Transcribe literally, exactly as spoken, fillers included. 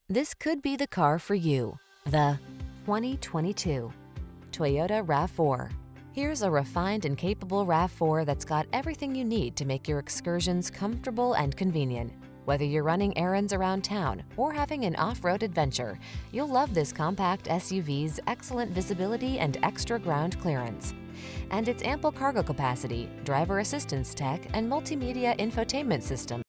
This could be the car for you. The twenty twenty-two Toyota RAV four. Here's a refined and capable RAV four that's got everything you need to make your excursions comfortable and convenient. Whether you're running errands around town or having an off-road adventure, you'll love this compact S U V's excellent visibility and extra ground clearance. And its ample cargo capacity, driver assistance tech, and multimedia infotainment system